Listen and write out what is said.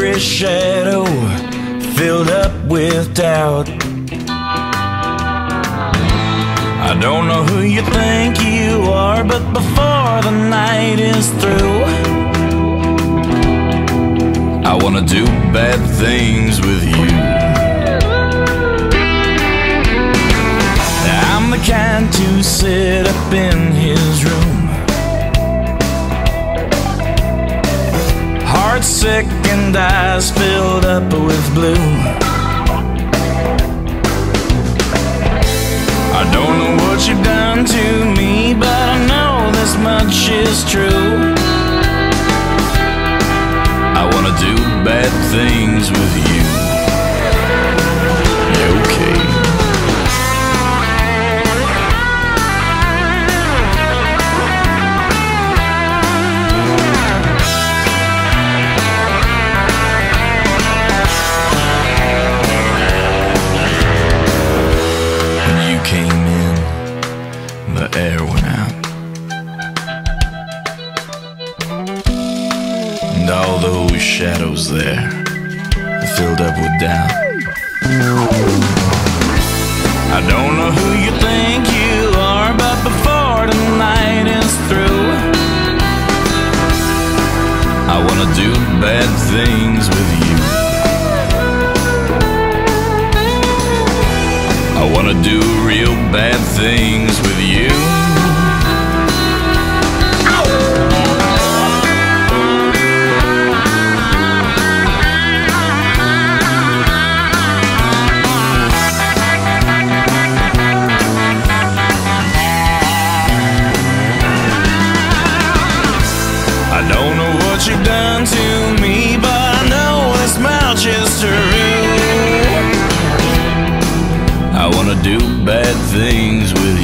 every shadow filled up with doubt. I don't know who you think you are, but before the night is through, I wanna do bad things with you. I'm the kind to sit up in his room, heart sick and eyes filled up with blue. I don't know what you've done to me, but I know this much is true. I wanna do bad things with you. Okay. When you came in, the air went out, and all those shadows there filled up with doubt. I don't know who you think you are, but before the night is through, I wanna do bad things with you. I wanna do real bad things with you. I don't know what you've done to me, but I know this much is true. I wanna do bad things with